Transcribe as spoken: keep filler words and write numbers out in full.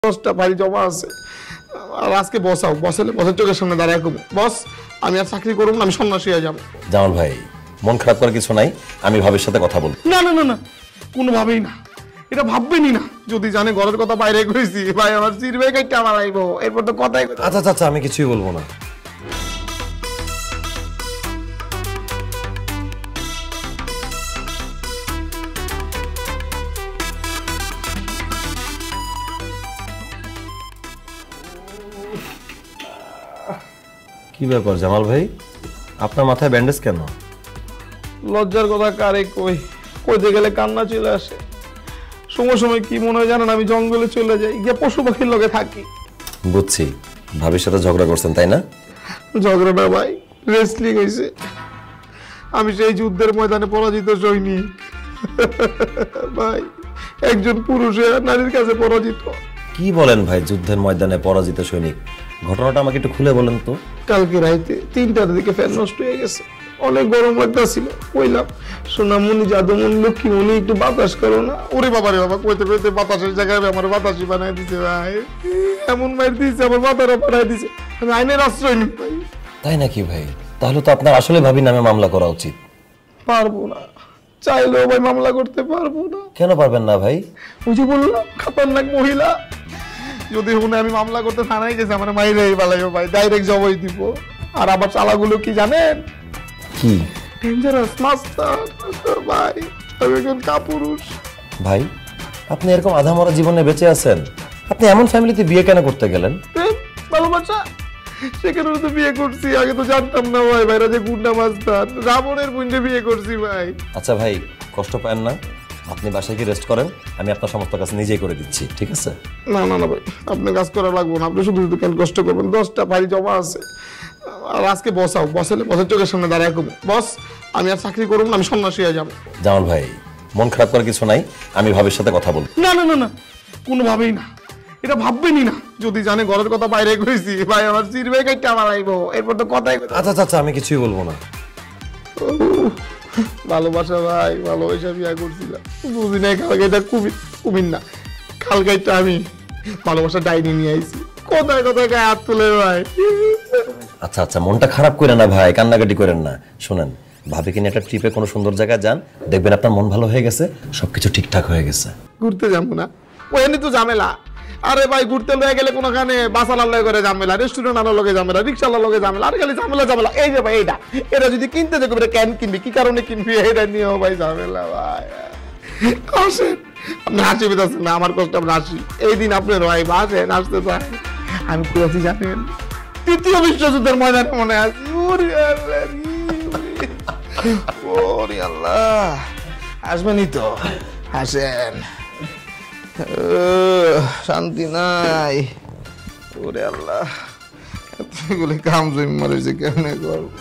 দশটা ফাইল জমা আছে আর আজকে বসাও বসালে বসের চোখের সামনে দাঁড়ায় কমু বস আমি আর চাকরি করব না আমি সন্ন্যাসী হয়ে যাব। জামাল ভাই মন খারাপ করার কিছু নাই, আমি ভাবির সাথে কথা বলবো। না না না না কোনোভাবেই না, এটা ভাববেনই না। যদি জানে ঘরের কথা বাইরে কইছি ভাই আমার চিরবে কাইটা আমার আইবো, এরপর তো কথাই কথা। আচ্ছা আচ্ছা আমি কিছুই বলবো না। কি ব্যাপার জামাল ভাই, আপনার মাথায় ব্যান্ডেজ কেন? লজ্জার কথা কারে কই, কইতে গেলে কান্না চলে আসে। সময় সময় কি মনে হয় জানেন, আমি জঙ্গলে চলে যাই, গিয়ে পশু পাখির লগে থাকি। বুঝছি, ভাবির সাথে ঝগড়া করছেন তাই না? ঝগড়াটা ভাই রেসলিং হয়েছে। আমি সেই যুদ্ধের ময়দানে পরাজিত সৈনিক ভাই, একজন পুরুষে নারীর কাছে পরাজিত। কি বলেন ভাই, যুদ্ধের ময়দানে পরাজিত সৈনিক? ঘটনাটা আমাকে একটু খুলে বলেন তো। কালকে রাইতে তিনটার দিকে ফ্যান নষ্ট হয়ে গেছে, অনেক গরম লাগতেছিল। কইলাম সোনামণি যাদবমণি লক্ষ্মীমণি একটু বাতাস করো না। ওরে বাবা রে বাবা, কইতে কইতে বাতাসের জায়গায় আমার বাতাসই বানাই দিছে ভাই, এমন মার দিছে আমার মাথাটা বানাই দিছে। আমি আইনের আশ্রয় নিই ভাই। তাই নাকি ভাই? তাহলে তো আপনার আসলে ভাবি নামে মামলা করা উচিত। পারবো না, চাইলেও ভাই মামলা করতে পারবো না। কেন পারবেন না ভাই? ওই যে বললাম খতরনাক মহিলা, যদি শুনে আমি মামলা করতে থানায় গেছি আমার মাইরে পালাইও ভাই, ডাইরেক্ট জবাই দিব। আর আবার চালাগুলো কি জানেন? কি? ডেঞ্জারাস মাস্টার ভাই, আমি একজন কাপুরুষ। ভাই আপনি এরকম আধা মরা জীবনে বেঁচে আছেন, আপনি এমন ফ্যামিলিতে বিয়ে কেন করতে গেলেন? ভালোবাসা, সেখানে তো বিয়ে করছি, আগে তো জানতাম না ভাই ভাইরা যে গুন্ডা মাস্টার, রাবণের বুন্ডে বিয়ে করছি ভাই। আচ্ছা ভাই কষ্ট পান না, আপনি বাসায় কি রেস্ট করেন, আমি আপনার সমস্ত কাজ নিজেই করে দিচ্ছি, ঠিক আছে? না না না ভাই, আপনি কাজ করা লাগবে না, আপনি শুধু শুধু কেন কষ্ট করবেন। দশটা ফাইল জমা আছে আর আজকে বসাও বসালে বসের চোখের সামনে দাঁড়ায় কমু বস আমি আর চাকরি করব না আমি সন্ন্যাসী হয়ে যাব। জামাল ভাই মন খারাপ করার কিছু নাই, আমি ভাবির সাথে কথা বলবো। না না না না কোনোভাবেই না, এটা ভাববেনই না। যদি জানে ঘরের কথা বাইরে কইছি ভাই আমার চিরবে কাইটা আমার আইবো, এরপর তো কথাই কথা। আচ্ছা আচ্ছা আমি কিছুই বলবো না। ভালোবাসা ভাই, ভালোবাসা বিয়া করছিলাম, বুঝি নাই কালগাইটা কুমির কুমির না, কালগাইটা আমি ভালোবাসা ডাইনি নিয়ে আইছি। কোথায় কোথায় গায়ে হাত তুলে ভাই। আচ্ছা আচ্ছা মনটা খারাপ করেন না ভাই, কান্নাকাটি করেন না। শুনেন, ভাবিকে নিয়ে একটা ট্রিপে কোনো সুন্দর জায়গায় যান, দেখবেন আপনার মন ভালো হয়ে গেছে, সবকিছু ঠিকঠাক হয়ে গেছে। ঘুরতে যাবো না, ওখানে তো ঝামেলা। আরে ভাই ঘুরতে লয়ে গেলে কোনোখানে বাসালার লয়ে করে ঝামেলা, রেস্টুরেন্ট আনার লগে ঝামেলা, রিক্সালার লগে ঝামেলা, আর খালি ঝামেলা ঝামেলা। এই যে ভাই এটা এটা যদি কিনতে দেখো এটা কেন কিনবি, কি কারণে কিনবি, এটা নিয়েও ভাই ঝামেলা ভাই। আসেন আপনি হাসি পেতেছেন না, আমার কষ্ট আপনি হাসি। এই দিন আপনার ভাই আসেন, আসতে চান। আমি কি আছি জানেন, তৃতীয় বিশ্বযুদ্ধের ময়দানে মনে আছি। ওরে আল্লাহ, ওরে আল্লাহ, আসবেনই তো, আসেন। শান্তি নাই, ওরে আল্লাহ, এতগুলি কাম জমি মারেছে কেমনে করবো।